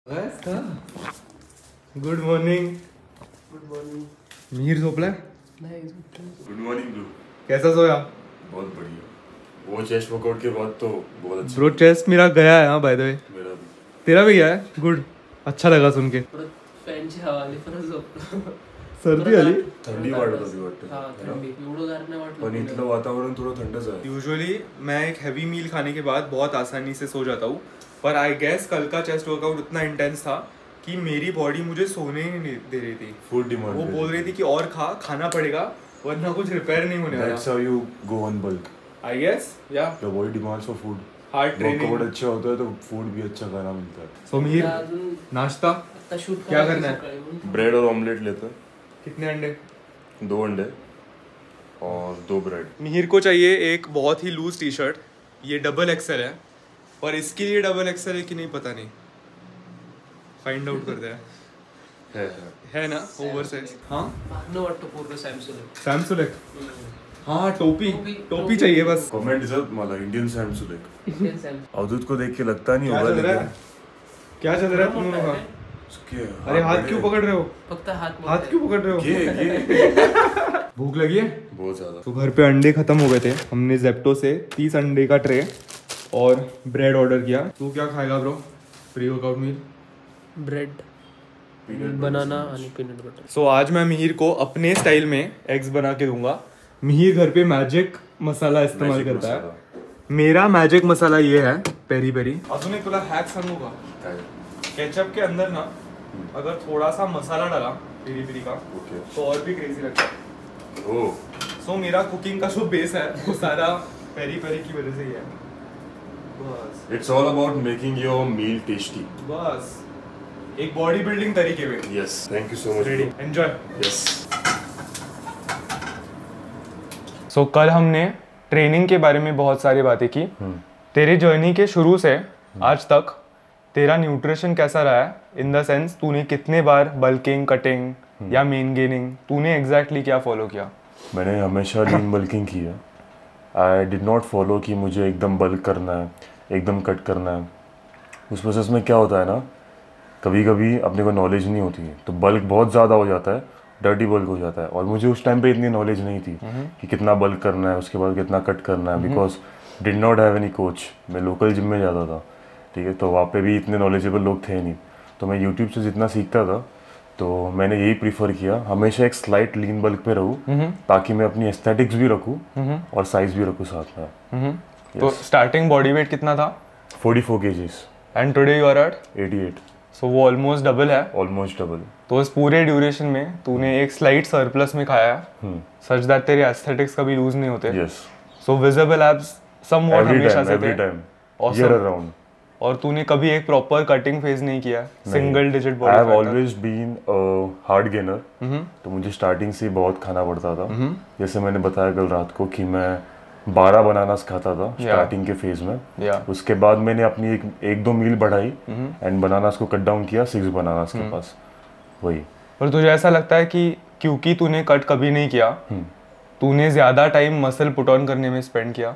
Good morning. मीर झोपलाय? Good morning bro. कैसा सोया? बहुत बढ़िया. वो चेस्ट वर्कआउट के बाद तो बहुत अच्छा. ब्रो चेस्ट मेरा गया है. हाँ बाय द वे मेरा भी. तेरा भी गया है. गुड. अच्छा लगा सुन के. फॅनची हवा आली परत झोपलो. सर्दी आली. थंडी वाटत होती वाटतं. हा थंडी एवढं गार नाही वाटलं. पण इथलं वातावरण थोडं थंडच आहे. यूजुअली मैं एक हैवी मील खाने के बाद बहुत आसानी से सो जाता हूँ, पर आई गेस कल का चेस्ट वर्कआउट उतना इंटेंस था कि मेरी बॉडी मुझे सोने ही नहीं दे रही थी. Food demand. वो बोल रही थी कि और खाना पड़ेगा वरना कुछ रिपेयर नहीं होने वाला. That's how you go on bulk. I guess या Your body demands for food. Hard training. Workout अच्छा होता है तो फूड भी अच्छा खाना मिलता है. सो मीर अजून नाश्ता आता शूट क्या करना है? ब्रेड और ऑमलेट लेते हैं. कितने अंडे? 2 अंडे और 2 ब्रेड. मिहिर को चाहिए एक बहुत ही लूज टी शर्ट. ये डबल एक्सेल है, और इसके लिए डबल एक्सेल है कि नहीं पता नहीं. फाइंड आउट करते हैं. है ना ओवर साइज. हाँ भागणं वाटतं पूर्ण सॅमसंग. सैमसुलेक. हाँ टोपी चाहिए बस. कमेंट डिजर्व मला इंडियन सैमसुलेक. अवधूत को देख के लगता नहीं क्या होगा चल रहा है? लेकिन क्या चल रहा है तुम लोगों का? उसके अरे हाथ क्यों पकड़ रहे हो? फक्त हाथ क्यों पकड़ रहे हो? ये भूख लगी है? बहुत ज्यादा. तो घर पे अंडे खत्म हो गए थे. हमने जेप्टो से 30 अंडे का ट्रे और ब्रेड ऑर्डर किया. तू क्या खाएगा bro pre workout meal? Bread banana आणि पीनट बटर. सो आज मैं मिहिर को अपने स्टाइल में एग्स बना के दूंगा. मिहिर घर पे मैजिक मसाला इस्तेमाल करता है. मेरा मैजिक मसाला ये है पेरी पेरी. अजून एक तुला हॅक सांगू का? केचप के अंदर ना अगर थोड़ा सा मसाला डाला पेरी पेरी का तो और भी क्रेजी लगता है. ओह. सो मेरा कुकिंग का जो बेस है वो सारा पेरी पेरी की वजह से ही है. बस It's all about making your meal tasty. बस एक बॉडी बिल्डिंग तरीके में. Yes. Thank you so much. Ready bro. Enjoy. Yes. So कल हमने ट्रेनिंग के बारे में बहुत सारी बातें की. तेरी जर्नी के शुरू से आज तक तेरा न्यूट्रिशन कैसा रहा है? इन द सेंस तूने कितने बार बल्किंग, कटिंग या मेन गेनिंग, तूने एग्जैक्टली क्या फॉलो किया? मैंने हमेशा लीन बल्किंग की है. आई डिड नॉट फॉलो कि मुझे एकदम बल्क करना है, एकदम कट करना है. उस प्रोसेस में क्या होता है ना, कभी कभी अपने को नॉलेज नहीं होती है तो बल्क बहुत ज़्यादा हो जाता है, डर्टी बल्क हो जाता है. और मुझे उस टाइम पे इतनी नॉलेज नहीं थी कि कितना बल्क करना है, उसके बाद कितना कट करना है. Because did not have any coach. मैं लोकल जिम में जाता था, ठीक है, तो वहाँ पे भी इतने नॉलेजेबल लोग थे नहीं. तो मैं यूट्यूब से जितना सीखता था तो मैंने यही प्रीफर किया, हमेशा एक स्लाइट लीन बल्क पे रहूँ ताकि मैं अपनी एस्थेटिक्स भी रखूँ और साइज भी रखूँ साथ में. तो स्टार्टिंग बॉडी वेट कितना था? 44 kgs. And today you are at 88. So वो ऑलमोस्ट डबल है. Almost double. तो इस पूरे ड्यूरेशन में तूने एक स्लाइट सरप्लस में खाया है, सच दैट तेरे एस्थेटिक्स कभी लूज नहीं होते. Yes. So visible abs somewhat हमेशा से एवरी थे. Time, Awesome. Year around. और तूने कभी एक प्रॉपर कटिंग फेज नहीं किया? Single digit body I have fat था. Always been hard gainer. तो मुझे स्टार्टिंग से बहुत खाना पड़ता था. जैसे मैंने बताया कल रात को कि मैं 12 बनानास खाता था स्टार्टिंग के फेज में. उसके बाद मैंने अपनी एक दो मील बढ़ाई एंड बनानास को कट डाउन किया 6 बनानास के पास. वही. पर तुझे ऐसा लगता है कि क्योंकि तूने कट कभी नहीं किया तूने ज्यादा टाइम मसल पुट ऑन करने में स्पेंड किया?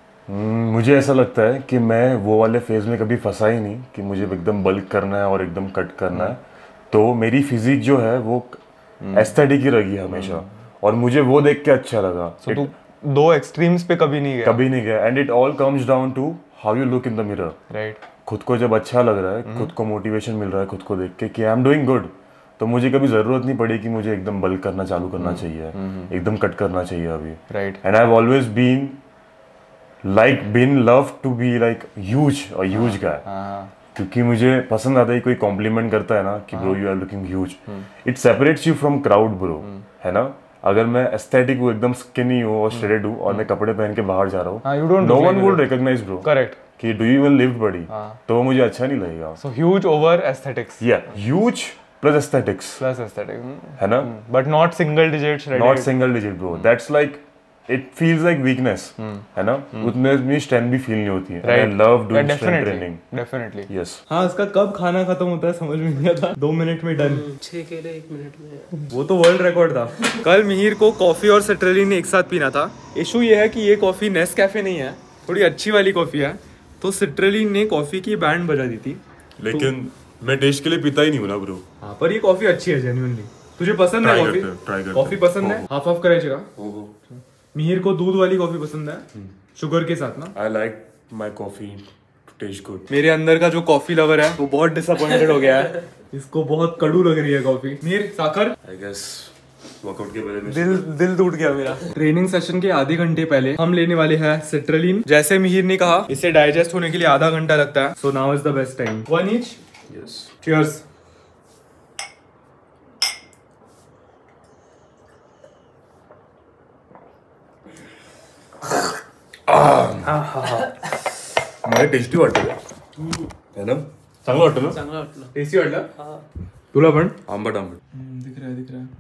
मुझे ऐसा लगता है कि मैं वो वाले फेज में कभी फंसा ही नहीं कि मुझे एकदम बल्क करना है और एकदम कट करना है. तो मेरी फिजिक जो है वो एस्थेटिक ही रही हमेशा और मुझे वो देख के अच्छा लगा. So, तू दो एक्सट्रीम्स पे कभी नहीं गया? कभी नहीं गया. And it all comes down to how you look in the mirror. Right. खुद को जब अच्छा लग रहा है, खुद को मोटिवेशन मिल रहा है खुद को देख के कि आई एम डूइंग गुड, तो मुझे कभी जरूरत नहीं पड़ी कि मुझे एकदम बल्क करना चालू करना चाहिए, एकदम कट करना चाहिए अभी. Right. And I have always been love to be like huge guy. क्योंकि मुझे पसंद आता है कोई कॉम्प्लीमेंट करता है ना कि bro you are looking huge. It separates you from crowd bro, है ना. अगर मैं एस्थेटिक हूँ, एकदम स्किनी हूँ और श्रेडेड हूँ और मैं कपड़े पहन के बाहर जा रहा हूँ, no one would recognise bro. Correct. कि do you even lift body, तो वो मुझे अच्छा नहीं लगेगा. So huge over aesthetics. या ह्यूज प्लस एस्थेटिक्स, है ना. But not single digit. Not single digit bro. That's like it feels like weakness, है ना. उसमें स्ट्रेंथ भी फील नहीं होती है. I love doing strength training. Definitely. Yes. हाँ, इसका कब खाना खत्म होता है समझ में नहीं आता. 2 मिनट में डन. 6 केले 1 मिनट में. वो तो वर्ल्ड रिकॉर्ड था. कल मिहिर को कॉफी और सिट्रलिन एक साथ पीना था. इशू ये है कि ये कॉफी नेस्कैफे नहीं है, थोड़ी अच्छी वाली कॉफी है. तो सिट्रलिन ने कॉफी की बैंड बजा दी थी. लेकिन मैं टेस्ट के लिए पीता ही नहीं हूँ ना ब्रो। हाँ पर ये कॉफी अच्छी है जेन्युइनली। तुझे पसंद है कॉफी? कॉफी पसंद है? हाफ हाफ करायचे का? मिहिर को दूध वाली कॉफी पसंद है, शुगर के साथ ना। I like my coffee to taste good. मेरे अंदर का जो कॉफी लवर है वो बहुत डिसअपॉइंटेड हो गया है, इसको बहुत कड़ू लग रही है कॉफी। मिहिर साकर, आई गेस वर्कआउट के बारे में दिल टूट गया मेरा। ट्रेनिंग सेशन के आधे घंटे पहले हम लेने वाले हैं सिट्रलिन। जैसे मिहिर ने कहा इसे डाइजेस्ट होने के लिए आधा घंटा लगता है, so now is the best time. 1 each. Yes, cheers. मला टेस्टी वाटतं है ना, चांगलं वाटतं ना, चांगलं वाटलं. टेस्टी वाटलं तुला पण? आंबट आंबट दिख रहा है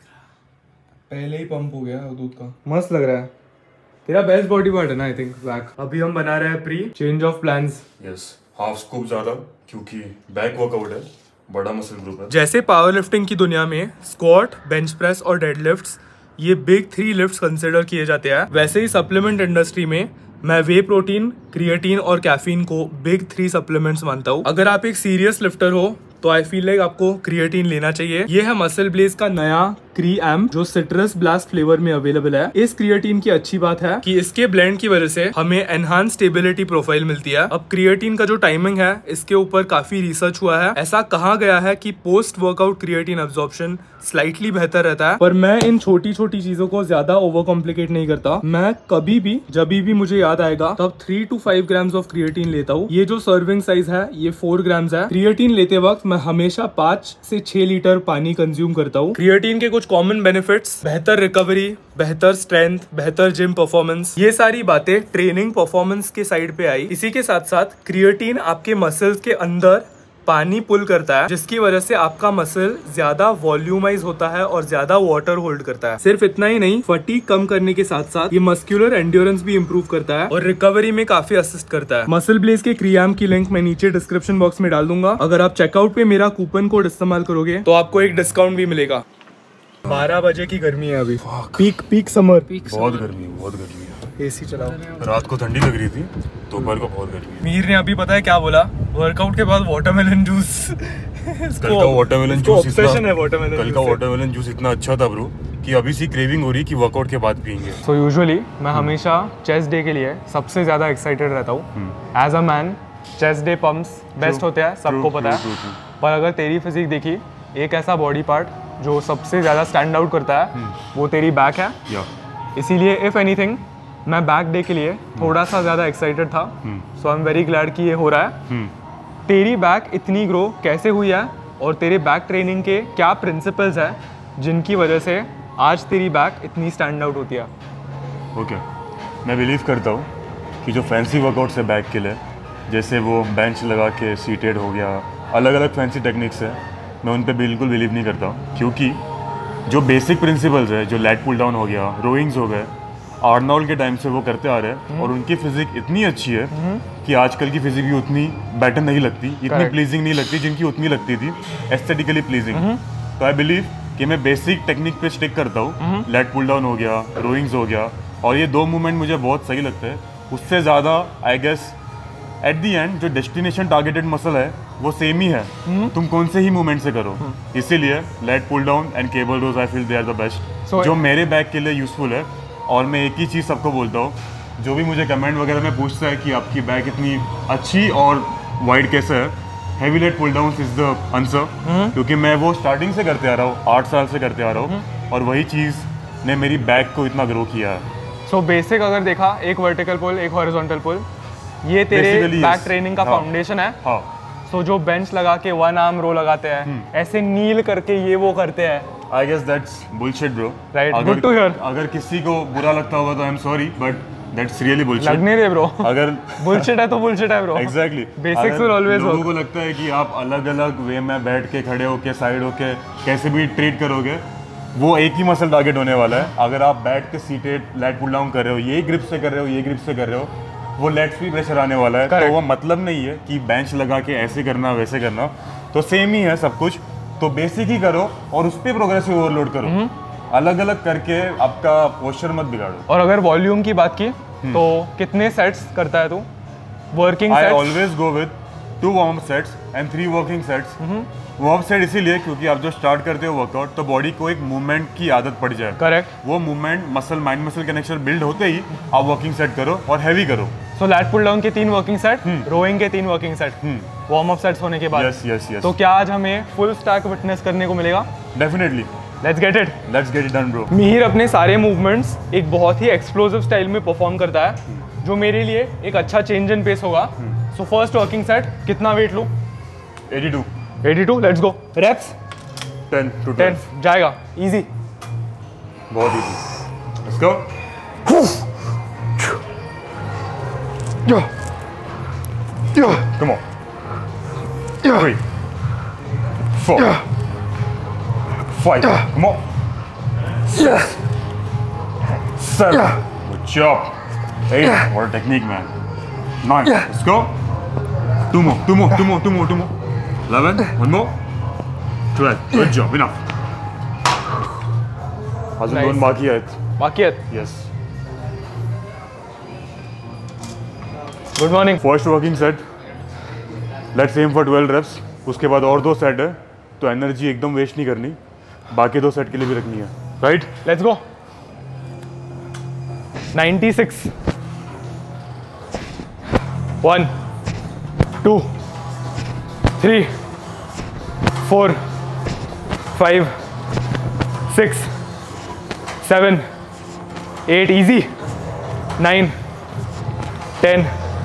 पहले ही पंप हो गया दूध का, मस्त लग रहा है। तेरा बेस्ट बॉडी पार्ट है ना आई थिंक बैक। अभी हम बना रहे हैं pre change of plans. Yes, half scoop ज्यादा क्योंकि बैक वर्कआउट है, बड़ा मसल ग्रुप है। जैसे पावर लिफ्टिंग की दुनिया में स्क्वाट, बेंच प्रेस और डेडलिफ्ट्स ये बिग 3 लिफ्ट्स कंसिडर किए जाते हैं, वैसे ही सप्लीमेंट इंडस्ट्री में मैं वे प्रोटीन, क्रिएटिन और कैफीन को बिग 3 सप्लीमेंट्स मानता हूँ। अगर आप एक सीरियस लिफ्टर हो तो आई फील लाइक आपको क्रिएटिन लेना चाहिए। ये है मसल ब्लेज का नया क्री एम्प जो सिट्रस ब्लास्ट फ्लेवर में अवेलेबल है। इस क्रिएटिन की अच्छी बात है कि इसके ब्लेंड की वजह से हमें एनहांस स्टेबिलिटी प्रोफाइल मिलती है। अब क्रिएटिन का जो टाइमिंग है इसके ऊपर काफी रिसर्च हुआ है। ऐसा कहा गया है कि post workout creatine absorption slightly बेहतर रहता है, पर मैं इन छोटी छोटी चीजों को ज्यादा ओवर कॉम्प्लिकेट नहीं करता। मैं कभी भी जब भी मुझे याद आएगा तब 3 to 5 ग्राम्स ऑफ क्रिएटिन लेता हूँ। ये जो सर्विंग साइज है ये 4 ग्राम्स है। क्रिएटिन लेते वक्त मैं हमेशा 5 से 6 लीटर पानी कंज्यूम करता हूँ। क्रिएटिन के कुछ कॉमन बेनिफिट्स, बेहतर रिकवरी, बेहतर स्ट्रेंथ, बेहतर जिम परफॉर्मेंस, ये सारी बातें ट्रेनिंग परफॉर्मेंस के साइड पे आई। इसी के साथ साथ क्रिएटिन आपके मसल्स के अंदर पानी पुल करता है, जिसकी वजह से आपका मसल ज्यादा वॉल्यूमाइज होता है और ज्यादा वाटर होल्ड करता है। सिर्फ इतना ही नहीं, फटीग कम करने के साथ साथ ये मस्कुलर एंड्योरेंस भी इंप्रूव करता है और रिकवरी में काफी असिस्ट करता है। मसल ब्लेज के क्रियाम की लिंक मैं नीचे डिस्क्रिप्शन बॉक्स में डाल दूंगा। अगर आप चेकआउट पे मेरा कूपन कोड इस्तेमाल करोगे तो आपको एक डिस्काउंट भी मिलेगा। 12 बजे की गर्मी है अभी, पीक समर। बहुत गर्मी है। एसी चलाओ। रात को ठंडी लग रही थी, दोपहर को बहुत गर्मी है। मीर ने अभी पता है क्या बोला, वर्कआउट के बाद वाटरमेलन जूस। कल का वाटरमेलन जूस इतना अच्छा था ब्रो कि अभी सी क्रेविंग हो रही कि वर्कआउट के बाद पियेंगे। सो यूजुअली मैं हमेशा चेस्ट डे के लिए सबसे ज्यादा एक्साइटेड रहता हूँ। As a man chest day pumps best होते हैं, सबको पता है। पर अगर तेरी फिजिक देखी, एक ऐसा बॉडी पार्ट जो सबसे ज्यादा स्टैंड आउट करता है वो तेरी बैक है। इसीलिए इफ एनीथिंग मैं बैक डे के लिए थोड़ा सा ज्यादा एक्साइटेड था। So I am very glad कि ये हो रहा है। तेरी बैक इतनी ग्रो कैसे हुई है और तेरे बैक ट्रेनिंग के क्या प्रिंसिपल्स हैं जिनकी वजह से आज तेरी बैक इतनी स्टैंड आउट होती है? ओके, मैं बिलीव करता हूँ कि जो फैंसी वर्कआउट्स है बैक के लिए, जैसे वो बेंच लगा के सीटेड हो गया, अलग अलग फैंसी टेक्निक्स है, मैं उन पर बिल्कुल बिलीव नहीं करता। क्योंकि जो बेसिक प्रिंसिपल्स है, जो लैट पुल डाउन हो गया, रोइंग्स हो गए, आर्नोल्ड के टाइम से वो करते आ रहे हैं और उनकी फिजिक इतनी अच्छी है कि आजकल की फिजिक भी उतनी बेटर नहीं लगती, इतनी प्लीजिंग नहीं लगती जिनकी उतनी लगती थी, एस्थेटिकली प्लीजिंग। तो आई बिलीव कि मैं बेसिक टेक्निक पे स्टिक करता हूँ। लेट पुल डाउन हो गया, रोइंग्स हो गया, और ये 2 मूवमेंट मुझे बहुत सही लगते हैं। उससे ज़्यादा I guess at the end जो डेस्टिनेशन टारगेटेड मसल है वो सेम ही है, तुम कौन से ही मूवमेंट से करो। इसीलिए lat pull down and cable rows I feel they are the best, जो मेरे बैक के लिए यूजफुल है। और मैं एक ही चीज़ सबको बोलता हूँ, जो भी मुझे कमेंट वगैरह में पूछता है कि आपकी बैक इतनी अच्छी और वाइड कैसे है, heavy lat pull down is the answer. क्योंकि मैं वो स्टार्टिंग से करते आ रहा हूँ, 8 साल से करते आ रहा हूँ, और वही चीज़ ने मेरी बैक को इतना ग्रो किया है। सो बेसिक अगर देखा, एक वर्टिकल पुल, एक हॉरिजॉन्टल पुल, ये तेरे बैक ट्रेनिंग का फाउंडेशन है। सो जो बेंच लगा के 1 आर्म रो लगाते हैं, ऐसे नील करके ये वो करते हैं, I guess that's bullshit bro. Right, good to hear. अगर किसी को बुरा लगता होगा तो I'm sorry, but that's really bullshit. लगने दे ब्रो। अगर bullshit है तो bullshit है bro. Exactly. Basics will always work. लोगों को लगता है कि आप अलग अलग वे में बैठ के, खड़े होके, साइड होके कैसे भी ट्रीट करोगे, वो एक ही मसल टारगेट होने वाला है। अगर आप बैठ के सीटेड लेट पुल डाउन कर रहे हो, ये ग्रिप से कर रहे हो, ये ग्रिप से कर रहे हो, वो लेट्स भी प्रेशर आने वाला है। तो वो मतलब नहीं है कि बेंच लगा के ऐसे करना वैसे करना, तो सेम ही है सब कुछ। तो बेसिक ही करो और उस पर प्रोग्रेसिव ओवरलोड करो, अलग अलग करके आपका पोस्चर मत बिगाड़ो। और अगर वॉल्यूम की बात की तो कितने सेट्स करता है तू? Working I always go with 2 warm up sets and 3 working sets. Warm up set इसीलिए क्योंकि आप जो स्टार्ट करते हो वर्कआउट तो बॉडी को एक मूवमेंट की आदत पड़ जाए। करेक्ट। वो movement muscle mind muscle connection build होते ही आप वर्किंग सेट करो और हैवी करो। सो लैट पुल डाउन के 3 वर्किंग सेट, रोइंग के 3 working set, warm up sets होने के बाद। Yes yes yes. तो क्या आज हमें फुल स्टैक फिटनेस करने को मिलेगा? Definitely. Let's get it done bro. Mihir अपने सारे मूवमेंट्स एक बहुत ही एक्सप्लोसिव स्टाइल में परफॉर्म करता है, जो मेरे लिए एक अच्छा चेंज इन पेस होगा। सो फर्स्ट वर्किंग सेट, कितना वेट लूं? 82। Let's go. रेप्स 10 to 10 जाएगा, इजी। बहुत easy. Let's go. Come on. 3 4 5 come on 6 7 good job 8 what a technique man 9 let's go 2 more 11 one more 12 good job enough अजून Nice. 2 बाकी आहेत बाकी है। yes good morning. First working set let's aim for 12 reps। उसके बाद और 2 set है तो एनर्जी एकदम वेस्ट नहीं करनी, बाकी 2 सेट के लिए भी रखनी है, right? Let's go. 96 1 2 3 4 5 6 7 8 easy 9 10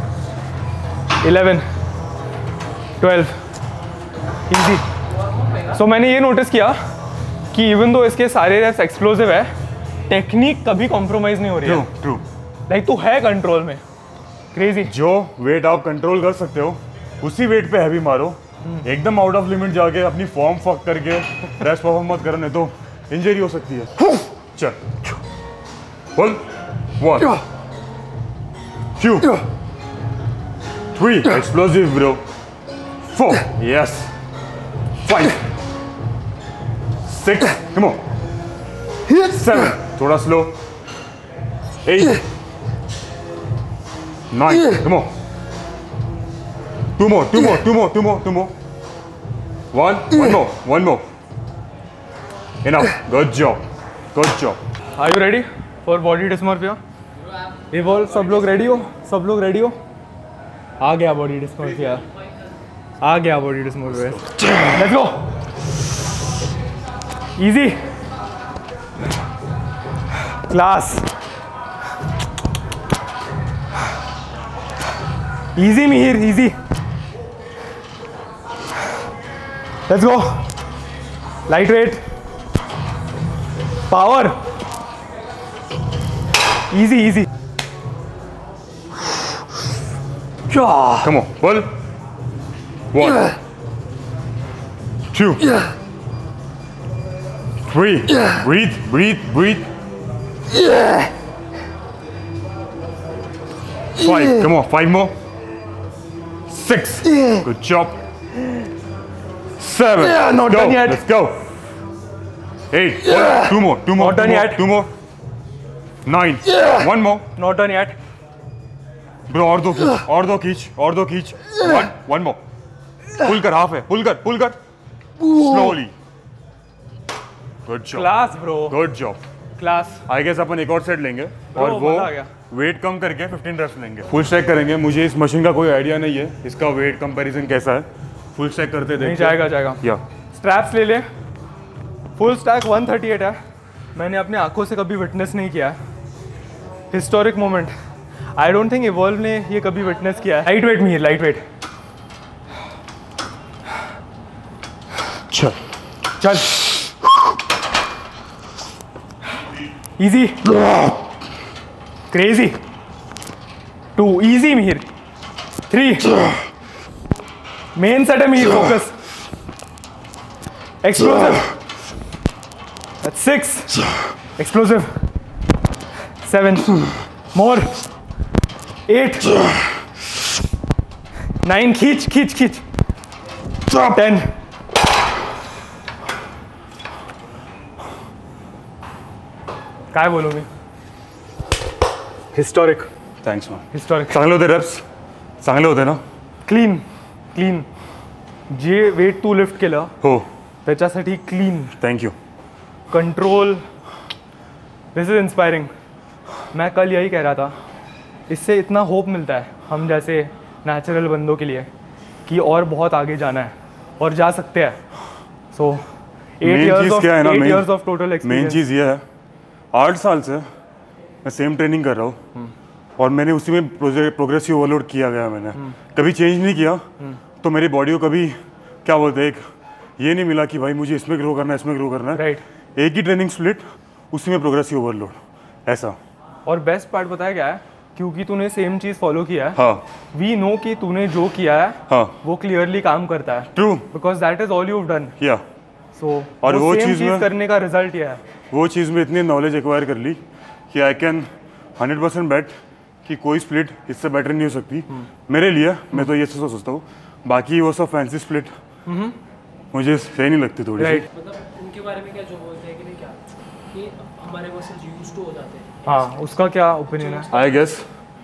11 12 easy. So मैंने ये नोटिस किया कि इवन दो इसके सारे रेप्स एक्सप्लोसिव है, टेक्निक कभी कॉम्प्रोमाइज नहीं हो रही है। ट्रू। लाइक तू है कंट्रोल में। क्रेजी। जो वेट आप कंट्रोल कर सकते हो उसी वेट पे हैवी मारो, एकदम आउट ऑफ लिमिट जाके अपनी फॉर्म फक करके रेस्ट परफॉर्म मत करो, नहीं तो इंजरी हो सकती है। चल 1 2 3 explosive bro 4 yes 5 6 come on 7 थोड़ा slow 8 9 come on 2 more 1 more enough good job are you ready for body dysmorphia? Evolve. सब लोग रेडी हो? आ गया body dysmorphia, let's go. Easy class, easy Mihir, easy. Let's go. Light weight, power, easy. come on pull 1 2 3 breathe 5 come on 5 more 6 good job 7 not go. done yet. Let's go 8 2 more Not done yet. 2 more 9 1 more not done yet bro और दो खींच 1 more पुल कर, half है, pull कर slowly good job class bro, good job class. I guess अपन एक और set लेंगे और वो मजा आ गया। वेट कम करके 15 reps लेंगे। फुल स्टैक करेंगे। मुझे इस मशीन का कोई आइडिया नहीं है, इसका वेट कंपैरिजन कैसा है। फुल स्टैक करते नहीं देखते जाएगा। या स्ट्रैप्स ले ले। फुल स्टैक 138 है, मैंने अपनी आंखों से कभी विटनेस नहीं किया है। Historic moment, I don't think evolve ने ये कभी विटनेस किया है। लाइट वेट चल easy, crazy. 2 easy Mihir. 3 main set है Mihir, focus, explosive. 6 explosive. 7 more. 8 9 खींच 10 काय बोलू मी? Historic thanks man. हिस्टॉरिक चांगले होते reps, चांगले होते ना? Clean clean. जे वेट तू लिफ्ट केलं हो, त्याच्यासाठी clean thank you. Control. This is inspiring. मैं कल यही कह रहा था, इससे इतना होप मिलता है हम जैसे नेचुरल बंदों के लिए कि और बहुत आगे जाना है और जा सकते हैं. So 8 years of total experience. Main चीज़ ये है, 8 साल से मैं सेम ट्रेनिंग कर रहा हूँ और मैंने उसी में प्रोग्रेसिव ओवरलोड किया गया. मैंने कभी चेंज नहीं किया. तो मेरी बॉडी को कभी क्या बोलते हैं, एक ये नहीं मिला कि भाई मुझे इसमें ग्रो करना है, इसमें ग्रो करना है. राइट. एक ही ट्रेनिंग स्प्लिट, उसी में प्रोग्रेसिव ओवरलोड, ऐसा. और बेस्ट पार्ट बताया क्या है, क्योंकि तूने सेम चीज़ फॉलो किया है. हाँ, वी नो कि तूने जो किया है हाँ, वो क्लियरली काम करता है. True. Because that is all you have done. या सो और वो सेम चीज़ में करने का रिजल्ट ये है. वो चीज़ में इतनी नॉलेज एक्वायर कर ली कि आई कैन 100% बेट कि कोई स्प्लिट इससे बेटर नहीं हो सकती मेरे लिए. मैं तो ये सोचता हूँ. बाकी वो सब फैंसी स्प्लिट मुझे सही नहीं लगती थोड़ी. राइट. मतलब उनके बारे में क्या जो बोलते हैं कि नहीं क्या कि हमारे मसल्स यूज्ड टू हो जाते हैं. हाँ, उसका क्या ओपिनियन है? आई गेस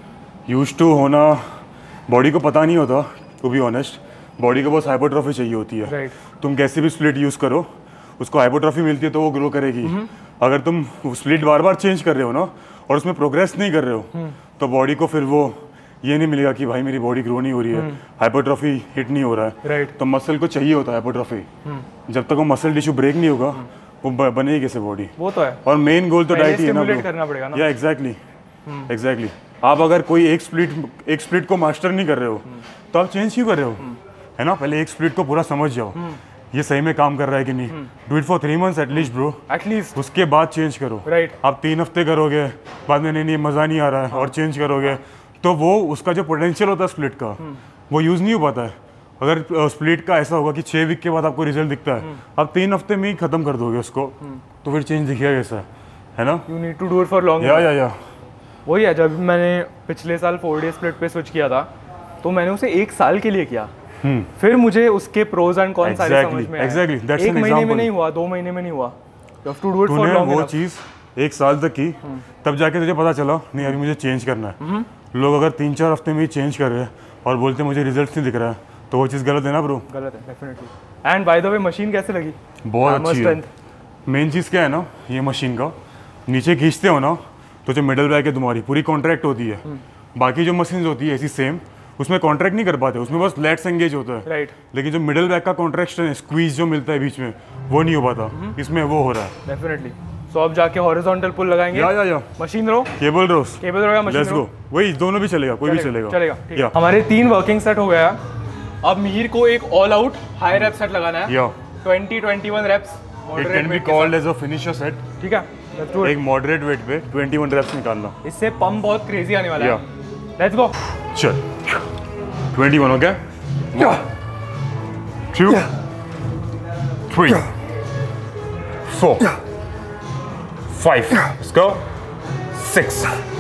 यूज्ड टू होना बॉडी को पता नहीं होता. टू बी ऑनेस्ट, बॉडी को बस हाइपोट्रॉफी चाहिए होती है. राइट. तुम कैसे भी स्प्लिट यूज़ करो, उसको हाइपोट्रॉफी मिलती है तो वो ग्रो करेगी. अगर तुम स्प्लिट बार बार चेंज कर रहे हो ना और उसमें प्रोग्रेस नहीं कर रहे हो तो बॉडी को फिर वो ये नहीं मिलेगा कि भाई मेरी बॉडी ग्रो नहीं हो रही है, हाइपोट्रॉफी हिट नहीं हो रहा है. राइट. तो मसल को चाहिए होता है हाइपोट्रॉफी. जब तक वो मसल टिश्यू ब्रेक नहीं होगा वो बनेगी कैसे बॉडी? वो तो है. और मेन गोल तो डाइट ही है ना. स्टिमुलेट करना पड़ेगा ना. या एग्जैक्टली. आप अगर कोई एक स्प्लिट को मास्टर नहीं कर रहे हो तो आप चेंज क्यों कर रहे हो? है ना. पहले एक स्प्लिट को पूरा समझ जाओ, ये सही में काम कर रहा है कि नहीं. Do it for 3 months at least bro. At least. उसके बाद चेंज करो. राइट. आप 3 हफ्ते करोगे, बाद में नहीं मज़ा नहीं आ रहा है और चेंज करोगे तो वो उसका जो पोटेंशियल होता है स्प्लिट का वो यूज़ नहीं हो पाता है. अगर स्प्लिट का ऐसा होगा कि 6 वीक के बाद आपको रिजल्ट दिखता है, आप 3 हफ्ते में ही खत्म कर दोगे उसको, तो फिर चेंज दिखेगा कैसा, है ना. You need to do it for long. या वही है. जब मैंने पिछले साल 4 day स्प्लिट पे स्विच किया था तो मैंने उसे 1 साल के लिए किया. फिर मुझे उसके प्रोज एंड कॉन्स सारे समझ में आए. That's 1 महीने में नहीं हुआ, 2 महीने में नहीं हुआ. You have to do it for तूने long वो enough. चीज़ 1 साल तक की, तब जाके तुझे पता चला नहीं अभी मुझे चेंज करना है. लोग अगर 3-4 हफ्ते में ही चेंज कर रहे हैं और बोलते मुझे रिजल्ट नहीं दिख रहा है तो वो चीज़ गलत है ना ब्रो. गलत है definitely. And by the way machine कैसे लगी? बहुत अच्छी है. मेन चीज़ क्या है ना, ये मशीन का नीचे खींचते हो ना तो जो मिडल बैक है तुम्हारी पूरी कॉन्ट्रैक्ट होती है. बाकी जो मशीन होती है ऐसी सेम, उसमें कॉन्ट्रैक्ट नहीं कर पाते, उसमें बस लेट्स एंगेज होता है. राइट. लेकिन जो मिडल बैक का कॉन्ट्रैक्शन है, स्क्वीज जो मिलता है बीच में, वो नहीं हो पाता. इसमें वो हो रहा है डेफिनेटली. सो अब जाके हॉरिजॉन्टल पुल लगाएंगे. या machine row, cable rows, cable row या मशीन लेट्स रो. गो. वही दोनों भी चलेगा, कोई भी चलेगा. ठीक है. हमारे 3 वर्किंग सेट हो गया. अब मिहिर को एक all out high rep set लगाना है. या 20-21 reps. It can be called as a finisher set. ठीक है, लेट्स डू इट. एक मॉडरेट वेट पे 21 रेप्स निकालना. इससे पंप बहुत क्रेजी आने वाला है. Let's go. चल 21. Okay. 2 3 4 5. Let's go. 6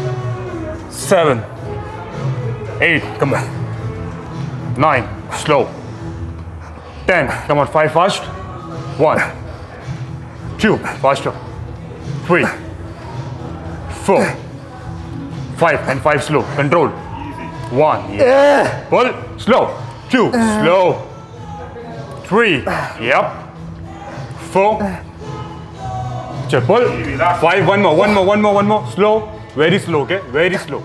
7 8. Come on. 9. Slow. 10. Come on. 5 fast. 1 2 faster. 3 4 5 and 5 slow. Control. 1. Yeah. Pull. Slow. 2. Slow. 3. Yep. 4. Check. Pull. 5. One more. Slow. Very slow. Okay. Very slow.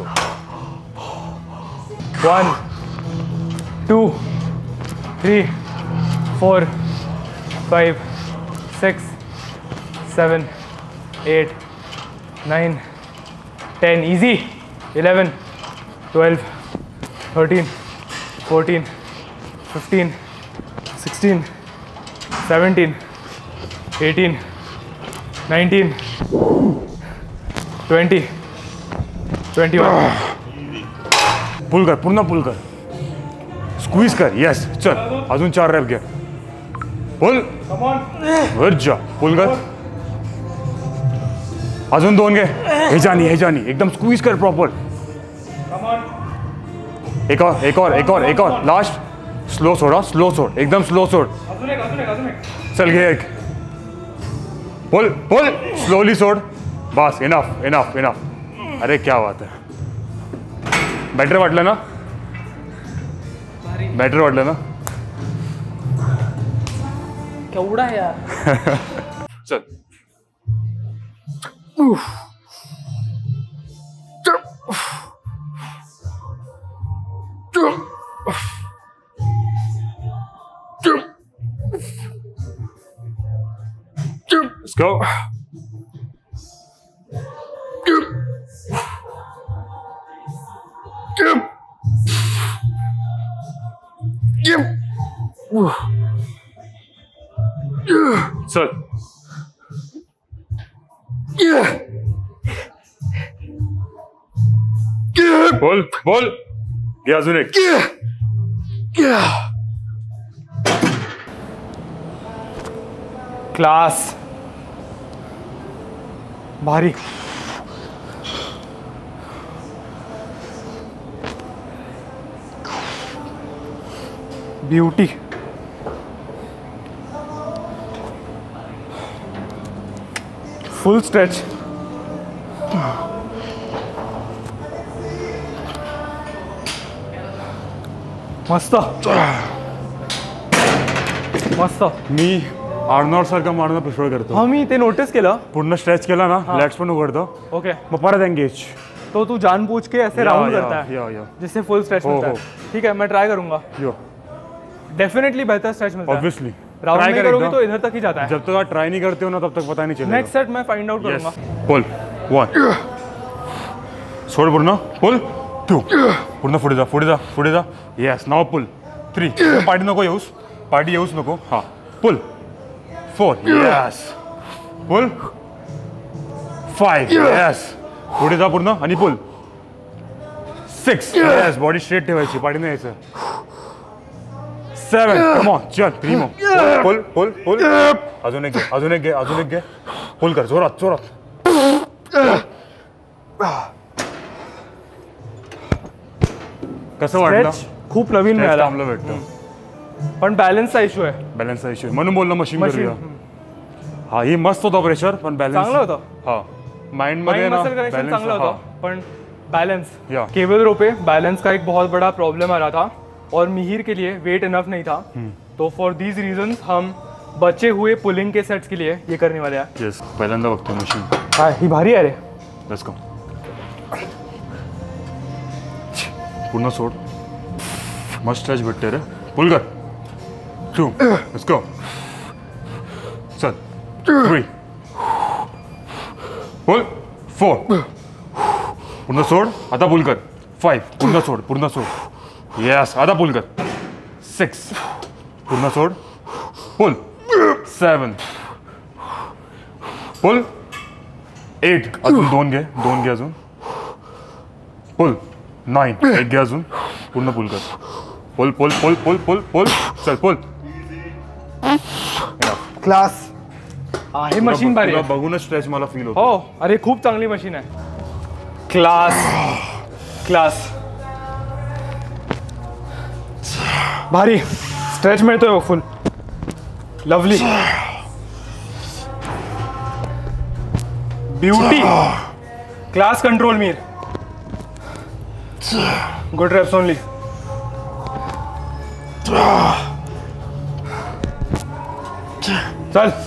1 2 3 4 5 6 7 8 9 10. Easy. 11 12 13 14 15 16 17 18 19 20 21. Pull कर, पूर्ण पुल कर, squeeze कर. Yes. चल अजून 4 rap घ्या. पुल. वर जा. पुल कर. अजून 2 घे. हेजानी एकदम स्क्वीज कर प्रॉपर. एक और. लास्ट. स्लो सोड. एकदम स्लो सोड. चल घे एक. पुल. स्लोली सोड. बस. इनफ. अरे क्या बात है. बेटर वाटलं ना? बेटर वाटलं ना? केवढा आहे यार. चल. Let's go. चल. बोल बोल. घे अजून एक. क्लास. भारी. ब्यूटी. Full stretch. मस्त मस्त. मी आर्नॉल्ड सारखं मारणं प्रिफर करतो. हा मी ते नोटीस केलं. पूर्ण स्ट्रेच केला ना, लॅट्स पण उघडतो. ओके. मग परत एंगेज. तो तू जानबूझ के ऐसे राउंड करता है या जिससे फुल स्ट्रेच मिलता है. ठीक है, मैं ट्राई करूंगा. यो डेफिनेटली बेहतर स्ट्रेच मिलता है. ऑब्वियसली राउंड नहीं करोगे तो इधर तक ही जाता है. जब तक आप ट्राई नहीं करते हो ना, तब तक पता नहीं चलेगा. नेक्स्ट सेट मैं फाइंड आउट करूंगा. पुल 1. सोड पूर्ण. पुल 2. पूर्ण पुढे जा, पुढे जा, पुढे जा. येस. नाव पुल 3. पाठी नको येऊस, पाठी येऊस नको. हा. पुल 4. येस. पुल 5. येस. पुढे जा पूर्ण आणि पुल 6. येस. बॉडी स्ट्रेट ठेवायची, पाठी नाही यायचं. 7. Come on. चल. 3 मग. पुल पुल पुल. अजून एक घे, अजून एक घे, अजून एक घे. पुल कर जोरात जोरात. कसं वाटलं? खूप नवीन मिळाला. चांगलं भेटतं. पण बॅलन्सचा इश्यू आहे. बॅलन्सचा इश्यू म्हणून बोललो मशीन करूया. हा, ही मस्त होता प्रेशर, पण बॅलन्स चांगलं होतं. हा, माइंड मध्ये ना मसल कनेक्शन चांगलं होतं, पण बैलेंस. या. केबल रो पे बैलेंस का एक बहुत बड़ा प्रॉब्लम आ रहा था और मिहिर के लिए वेट इनफ नहीं था. तो फॉर दीज रीजंस हम बचे हुए पुलिंग के सेट्स के लिए ये करने वाले हैं. येस. पहिल्यांदा बघतो मशीन. हाँ, ही भारी आहे रे. Let's go. पूर्ण सोड. मस्त स्ट्रेच भेटते रे. पुल कर. 2. Let's go. चल. 3. पुल 4. पूर्ण सोड. आता पुल कर. 5. पूर्ण सोड, पूर्ण सोड. येस. आता पुल कर. 6. पूर्ण सोड. पुल 7. पुल 8. अजून 2 घे, 2 घे अजून. पुल 9. 1 घे अजून. पूर्ण पुल कर. पुल पुल पुल पुल पुल पुल. चल पुल. क्लास आहे. मशीन भारी तुला आहे. बघूनच स्ट्रेच मला फील होतो. हो, अरे खूप चांगली मशीन आहे. Class class. भारी स्ट्रेच मिळतोय full. Lovely. Beauty. Class control Mir. Good reps only. चल.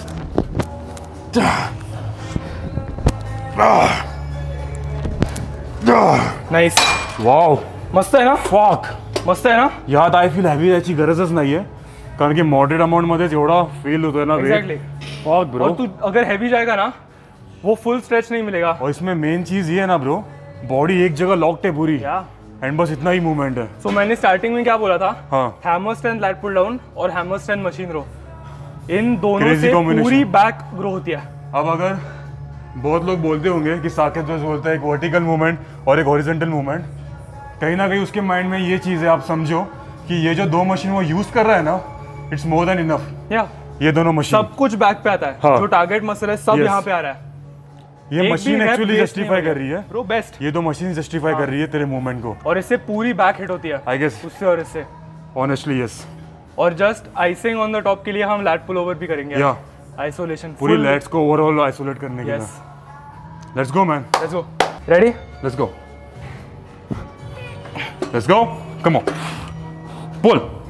नाइस. वाव. मस्त आहे ना. फक. मस्त आहे ना. यात आय फील हॅवी याची गरजच नाहीये, कारण की मॉडरेट अमाउंट मध्येच एवढा फील होतोय ना. एग्जैक्टली. Fuck bro. और तू अगर हैवी जाएगा ना, वो फुल स्ट्रेच नहीं मिलेगा. और इसमें मेन चीज ये है ना ब्रो, बॉडी एक जगह लॉक्ड है पूरी. या. एंड बस इतना ही मूवमेंट है. सो मैंने स्टार्टिंग में क्या बोला था? हाँ. Hammer strength lat pull down और हैमर स्ट्रेंथ मशीन रो, इन दोनों Crazy से combination. पूरी बैक ग्रो होती है. अब अगर बहुत लोग बोलते होंगे कि साकेत जो बोलता है एक वर्टिकल मूवमेंट और एक हॉरिजॉन्टल मूवमेंट, कहीं ना कहीं उसके माइंड में ये चीज़ है, आप समझो कि ये जो 2 मशीन वो यूज़ कर रहा है ना, इट्स मोर देन इनफ. या. ये दोनों मशीन सब कुछ बैक पे आता है. हाँ. जो टारगेट मसल है सब Yes. यहाँ पे आ रहा है. ये मशीन एक्चुअली जस्टिफाई कर रही है. Bro best. ये 2 मशीन जस्टिफाई कर रही है तेरे मूवमेंट को. और इससे पूरी बैक हिट होती है. आई गेस उससे और इससे. Honestly yes. और just icing on the top के लिए हम लैट पुल ओवर भी करेंगे. या. आइसोलेशन पूरी लेट्स को ओवरऑल आइसोलेट करने के लिए. Yes. Let's go man. Let's go. Ready. Let's go. Let's go. Come on. Pull.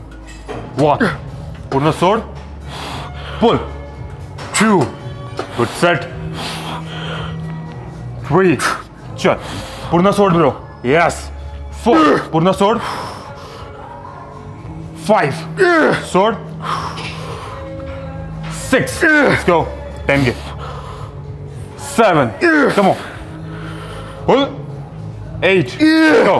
1. पूर्ण सोड. Pull. 2. Good set. 3. चल. पूर्ण सोड ब्रो. Yes. 4. पूर्ण सोड. 5. सोड. 6. Let's go. 10 get. 7. Come on. Pull. 8. Go.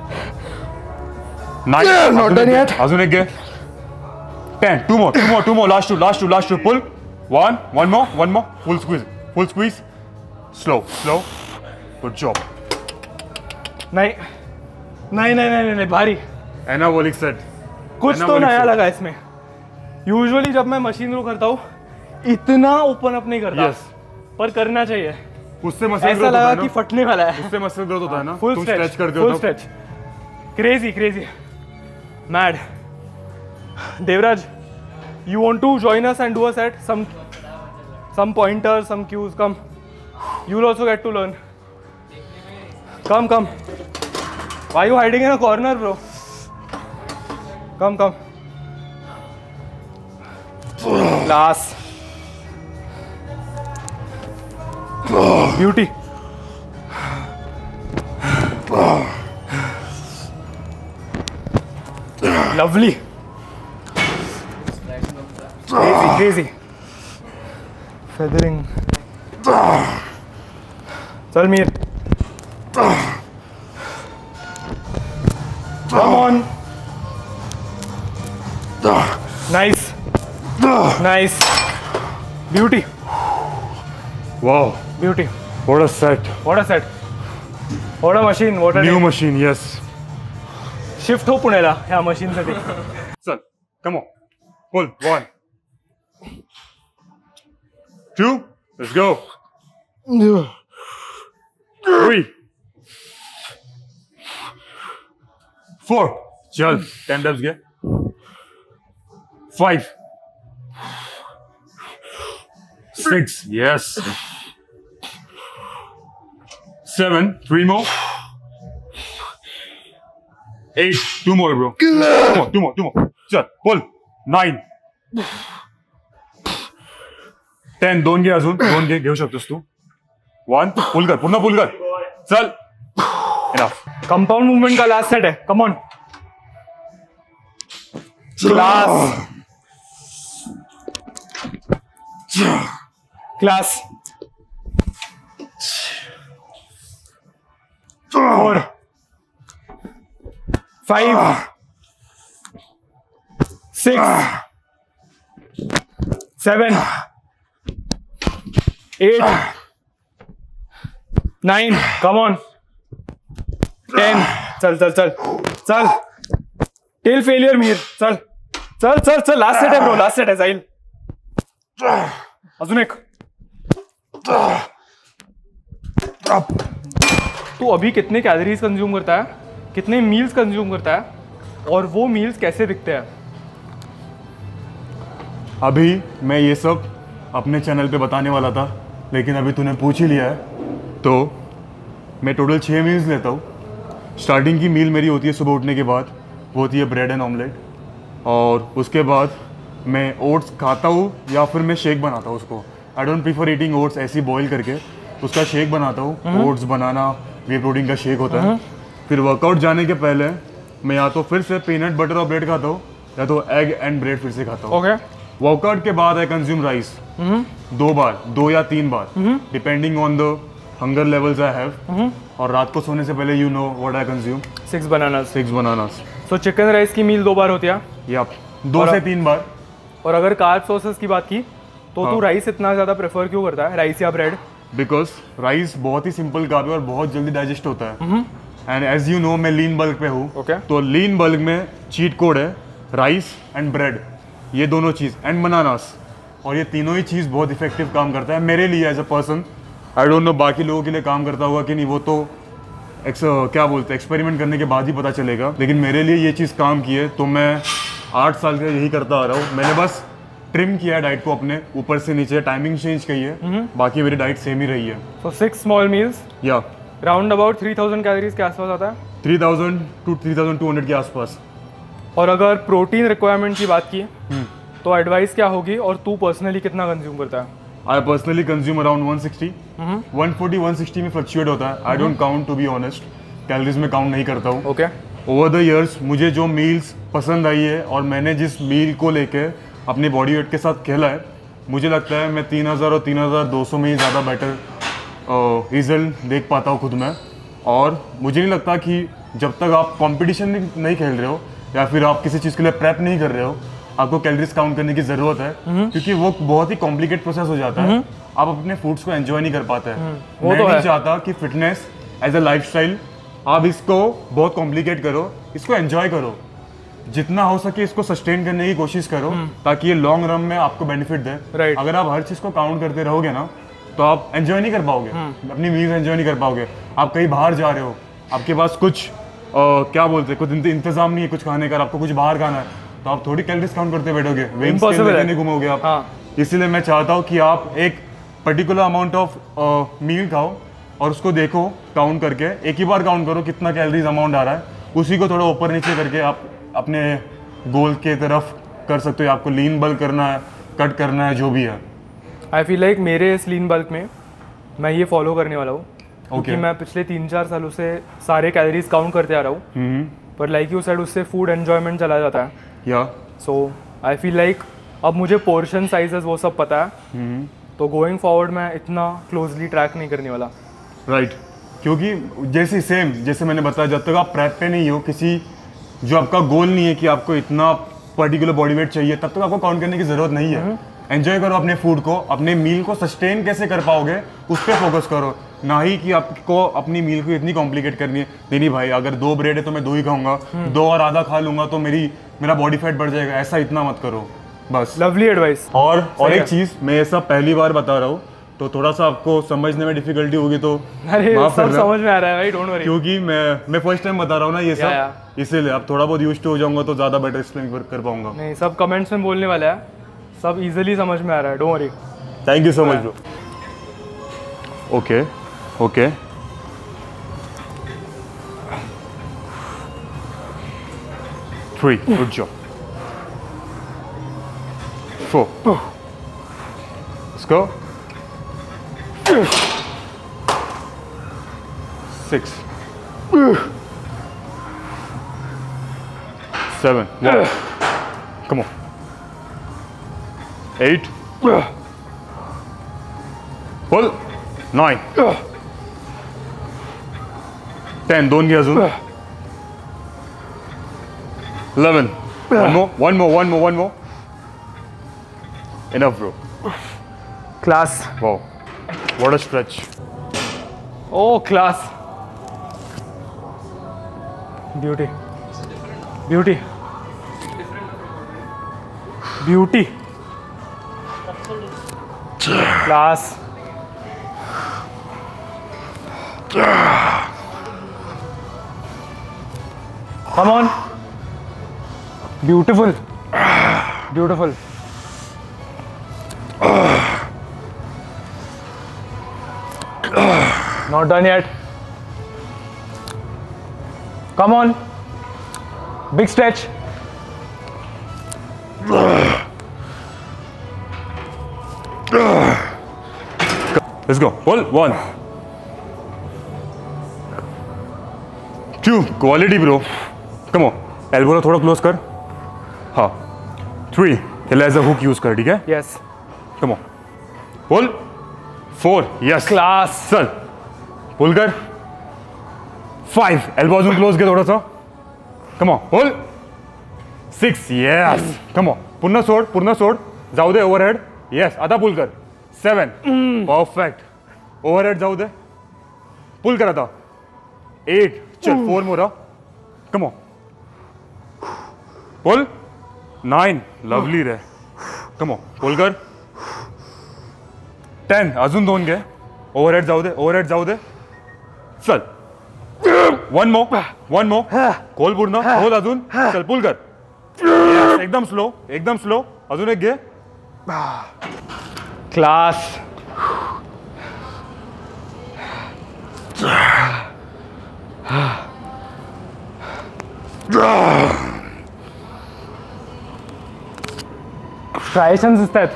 9. Not done yet. अजून एक घे. 10. Two more. Last two. Pull. One more. Full squeeze. Slow. Good job. नहीं भारी. Anabolic set. कुछ तो नया लगा इसमें. यूजुअली जब मैं मशीन रो करता हूँ इतना ओपन अप नहीं करता. Yes. पर करना चाहिए. उससे मसल ऐसा ग्रोथ होता लगा है ना. कि फटने वाला है. उससे मसल ग्रोथ होता है ना. फुल तुम स्ट्रेच स्ट्रेच करते हो full stretch. Crazy mad. Devraj, you want to join us and do a set? Some pointers, some cues. Come. You'll also get to learn. Come. Why are you hiding in a corner, bro? Come. Class. Beauty. Lovely. Crazy. Feathering. चल Mir. Come on. Nice. Beauty. Wow. Beauty. What a set. What a machine. What a New day. machine. Yes. Shift हो पुण्याला ह्या machine साठी. चल. Come on. Pull. 1. 2. Let's go. 3. 4. चल. 10 reps get. 5. 6. Yes. 7. 3 more. 8. 2 more, bro. Two more. चल. Pull. 9. 10. दोन घे अजून. 2 घे. घेऊ शकतोस तू. 1. पुल कर. पूर्ण पुल कर. चल. Enough. Compound movement का last set है. Come on. Class. 4. 5. 6. 7. 8. 9. Come on. 10. चल. Till failure Mir. चल. लास्ट सेट है ब्रो. लास्ट सेट है साहिल. अजून एक. तू अभी कितने कैलोरीज कंज्यूम करता है, कितने मील्स कंज्यूम करता है, और वो मील्स कैसे दिखते हैं? अभी मैं ये सब अपने चैनल पे बताने वाला था, लेकिन अभी तूने पूछ ही लिया है, तो मैं टोटल 6 मील्स लेता हूँ. स्टार्टिंग की मील मेरी होती है सुबह उठने के बाद, वो होती है ब्रेड एंड ऑमलेट, और उसके बाद मैं ओट्स खाता हूँ या फिर मैं शेक बनाता हूँ उसको. I don't prefer eating oats ऐसी बॉईल करके, उसका शेक बनाता हूँ. ओट्स बनाना वे प्रोटीन का शेक होता है. फिर वर्कआउट जाने के पहले मैं या तो फिर से पीनट बटर और ब्रेड खाता हूँ, या तो एग एंड ब्रेड फिर से खाता हूँ. वर्कआउट के बाद आई कंज्यूम राइस 2 या 3 बार, depending on the hunger levels I have. और रात को सोने से पहले you know what I consume, 6 bananas. So chicken rice की मील 2 बार होती है. यप, 2 से 3 बार. और अगर कार्ब सोर्सेस की बात की तो तू राइस इतना ज़्यादा प्रेफर क्यों करता है, राइस या ब्रेड? बिकॉज राइस बहुत ही सिंपल कार्ब है और बहुत जल्दी डाइजेस्ट होता है. एंड एज यू नो मैं लीन बल्क पे हूँ, तो लीन बल्क में चीट कोड है राइस एंड ब्रेड, ये दोनों चीज़, एंड बनानास, और ये तीनों ही चीज़ बहुत इफेक्टिव काम करता है मेरे लिए as a person. I don't know बाकी लोगों के लिए काम करता होगा कि नहीं, वो तो क्या बोलते हैं एक्सपेरिमेंट करने के बाद ही पता चलेगा, लेकिन मेरे लिए ये चीज़ काम की है. तो मैं 8 साल से यही करता आ रहा हूँ. मैंने बस ट्रिम किया है डाइट को अपने ऊपर से नीचे, टाइमिंग चेंज की है, बाकी मेरी डाइट सेम ही रही है. सो 6 स्मॉल मील्स या राउंड अबाउट 3000 कैलोरीज के आसपास आता है. 3000 to 3200 के आसपास. और अगर प्रोटीन रिक्वायरमेंट की बात की तो एडवाइस क्या होगी, और तू पर्सनली कितना कंज्यूम करता है? आई पर्सनली कंज्यूम अराउंड 160, 140, 160 में फ्लक्चुएट होता है। I don't count, to be honest, calories में काउंट नहीं करता हूँ। ओके। ओवर द ईयर्स मुझे जो मील्स पसंद आई है और मैंने जिस मील को लेके अपने बॉडी वेट के साथ खेला है, मुझे लगता है मैं 3000 और 3200 में ही ज़्यादा बेटर रिजल्ट देख पाता हूँ खुद में। और मुझे नहीं लगता कि जब तक आप कंपटीशन नहीं खेल रहे हो या फिर आप किसी चीज़ के लिए प्रेप नहीं कर रहे हो, आपको कैलोरीज काउंट करने की ज़रूरत है, क्योंकि वो बहुत ही कॉम्प्लिकेट प्रोसेस हो जाता है। आप अपने फूड्स को एंजॉय नहीं कर पाते हैं। मैं नहीं चाहता कि फिटनेस एज अ लाइफस्टाइल आप इसको बहुत कॉम्प्लिकेट करो, इसको एंजॉय करो, जितना हो सके इसको सस्टेन करने की कोशिश करो ताकि ये लॉन्ग रन में आपको बेनिफिट दे। अगर आप हर चीज़ को काउंट करते रहोगे ना तो आप एंजॉय नहीं कर पाओगे, अपनी मील्स एंजॉय नहीं कर पाओगे। आप कहीं बाहर जा रहे हो, आपके पास कुछ क्या बोलते हैं, कुछ इंतजाम नहीं है कुछ खाने का, आपको कुछ बाहर खाना है, तो आप थोड़ी कैलोरीज काउंट करते बैठोगे, नहीं घूमोगे आप। इसीलिए मैं चाहता हूँ कि आप एक पर्टिकुलर अमाउंट ऑफ मील खाओ और उसको देखो काउंट करके, एक ही बार काउंट करो कितना कैलोरीज अमाउंट आ रहा है, उसी को थोड़ा ऊपर नीचे करके आप अपने गोल के तरफ कर सकते हो। आपको लीन बल्क करना है, कट करना है, जो भी है। आई फील लाइक मेरे इस लीन बल्क में मैं ये फॉलो करने वाला हूँ, क्योंकि मैं पिछले 3-4 सालों से सारे कैलोरीज काउंट करते आ रहा हूँ, पर लाइक यू सेड उससे फूड एंजॉयमेंट चला जाता है। या सो आई फील लाइक अब मुझे पोर्शन साइजेस वो सब पता है, तो गोइंग फॉरवर्ड मैं इतना क्लोजली ट्रैक नहीं करने वाला। राइट, क्योंकि जैसे मैंने बताया, जब तक आप प्रेप पे नहीं हो, किसी जो आपका गोल नहीं है कि आपको इतना पर्टिकुलर बॉडी वेट चाहिए, तब तक आपको काउंट करने की जरूरत नहीं है। एंजॉय करो अपने फूड को, अपने मील को सस्टेन कैसे कर पाओगे उस पर फोकस करो, ना ही कि आपको अपनी मील को इतनी कॉम्प्लिकेट करनी है। नहीं भाई, अगर 2 ब्रेड है तो मैं 2 ही खाऊंगा, 2 और आधा खा लूंगा तो मेरा बॉडी फैट बढ़ जाएगा, ऐसा इतना मत करो बस। Lovely advice. और एक चीज, मैं ये सब पहली बार बता रहा हूँ तो थोड़ा सा आपको समझने में डिफिकल्टी होगी तो सब समझ में आ रहा है भाई, डोंट वरी, क्योंकि मैं फर्स्ट टाइम बता रहा हूँ ना ये सब, इसीलिए आप थोड़ा बहुत यूज्ड हो जाऊंगा तो ज्यादा बेटर एक्सप्लेन कर पाऊंगा। नहीं, सब कमेंट्स में बोलने वाला है, सब इजीली समझ में आ रहा है, don't worry. Thank you so much bro. Okay okay, 3, good job, 4, let's go, 6, 7, come on, 8, pull, 9, 10, दोन घे अजून, 11, one more, enough bro, class, wow, what a stretch, oh class, beauty, class, come on, beautiful, not done yet, come on, big stretch, let's go, pull, 1, 2, quality bro, come on, elbow थोड़ा close कर, हाँ, 3, हिला as a hook use कर, ठीक है, yes, come on, pull, 4, yes, class, चल, पुल कर, 5, elbow close कर थोड़ा सा, come on, pull, 6, yes, come on, पूर्ण सोड, जाऊ दे ओवरहेड, yes, आता पुल कर, 7, परफेक्ट, ओवरहेड जाऊ दे, पुल कर आता, 8, चल 4 more, come on, pull, 9, lovely रे, come on, पुल कर, 10, अजून 2 घे, ओवरहेड जाऊ दे, चल, 1 more, खोल पूर्ण, खोल अजून, चल पुल कर, yes, एकदम स्लो, अजून एक घे, class, ट्रायशन्स दिसतायत.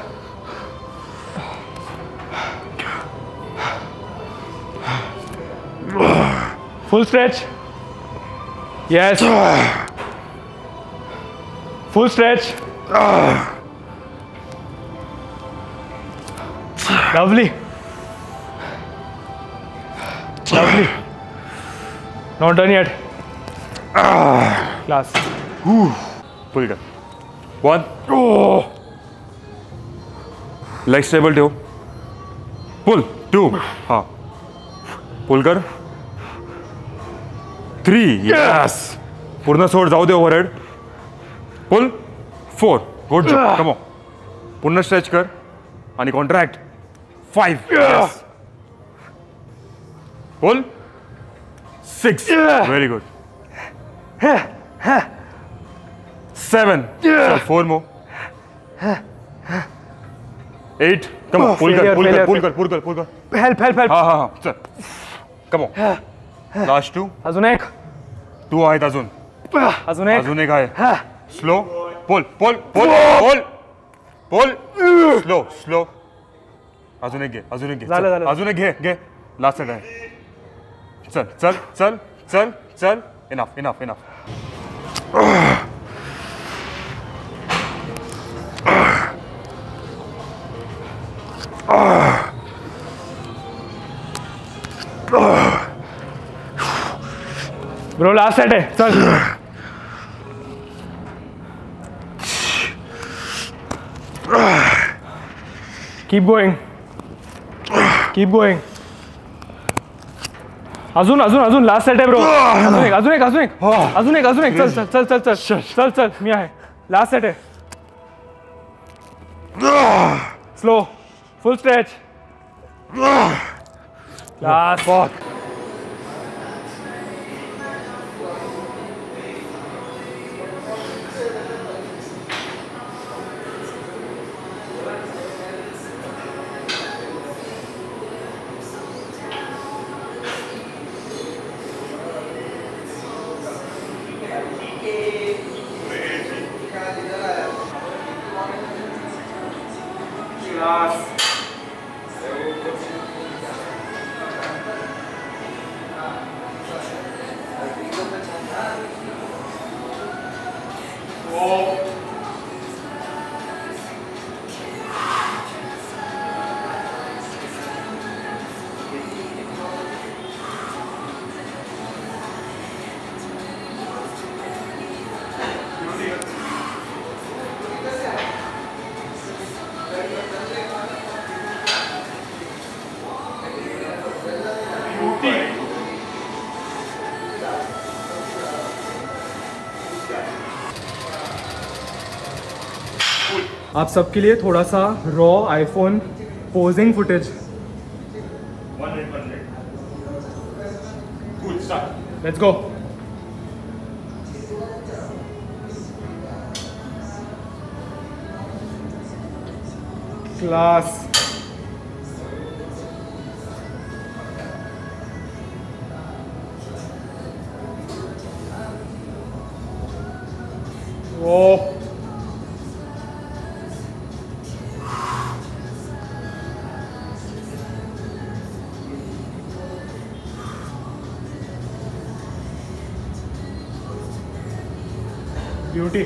Full stretch. Yes. Full stretch. Lovely. Lovely. Not done yet. Class. Pull कर. 1. लेग स्टेबल ठेव. पुल. 2. हाँ. पुल कर. 3. यस. पूर्ण सोड. जाऊ दे overhead. Pull. 4. Good job. Come on. पूर्ण स्ट्रेच कर आणि contract. 5. Yes. Pull. 6. Very good. 7. चल 4 more. 8. Come on. पुल कर. हेल्प. हाँ. चल. Come on. लास्ट 2. अजून एक. 2 आहेत अजून. अजून एक आहे. स्लो. पुल. स्लो. अजून एक घे. झालं. अजून एक घे. लास्ट सेट आहे. चल. इनफ. ब्रो लास्ट सेट आहे. चल. Keep going. अजून लास्ट सेट आहे ब्रो. अजून एक. चल. मी आहे. लास्ट सेट आहे. स्लो. Full stretch. लास्ट. आप सबके लिए थोड़ा सा raw iPhone posing footage. Let's go. Class. वो beauty.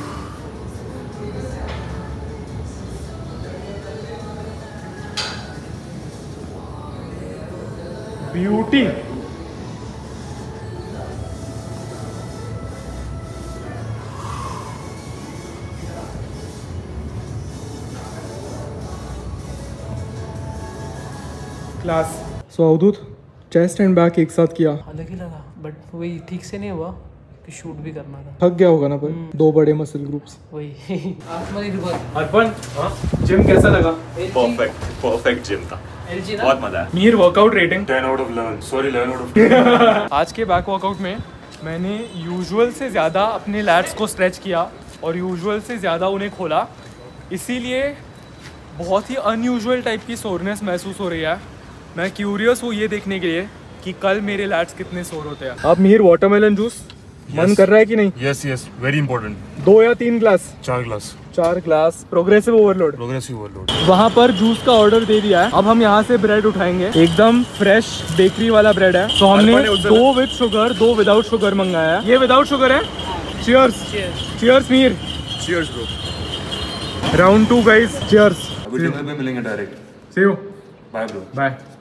Class. So Avdhoot chest and back एक साथ किया. अलग ही लगा बट वही ठीक से नहीं हुआ कि शूट भी करना था. थक गया होगा ना पर 2 बड़े मसल ग्रुप्स. वही. आत्मनि रिवर्स. अर्पण जिम कैसा लगा? परफेक्ट जिम था. बहुत मजा आया. Mir workout rating 10 out of 11. Sorry 11 out of 10. आज के बैक वर्कआउट में मैंने यूजुअल से ज़्यादा अपने लैट्स को स्ट्रेच किया और यूजुअल से ज़्यादा उन्हें खोला. इसीलिए बहुत ही अनयूजुअल टाइप की सोरनेस महसूस हो रही है. मैं क्यूरियस हूँ ये देखने के लिए कि कल मेरे लैट्स कितने सोर होते हैं. अब मीर वाटरमेलन जूस मन कर रहा है कि नहीं? Yes yes, very important. 2 या 3 glass? 4 glass. 4 glass. Progressive overload. Progressive overload. वहाँ पर जूस का ऑर्डर दे दिया है। अब हम यहाँ से ब्रेड उठाएंगे, एकदम फ्रेश बेकरी वाला ब्रेड है। तो हमने 2 विद शुगर, 2 विदाउट शुगर मंगाया है। ये विदाउट शुगर है। Cheers. Cheers Mir. Cheers bro. Round 2 guys, cheers. अभी डिनर पे मिलेंगे direct. See you. Bye bro. Bye.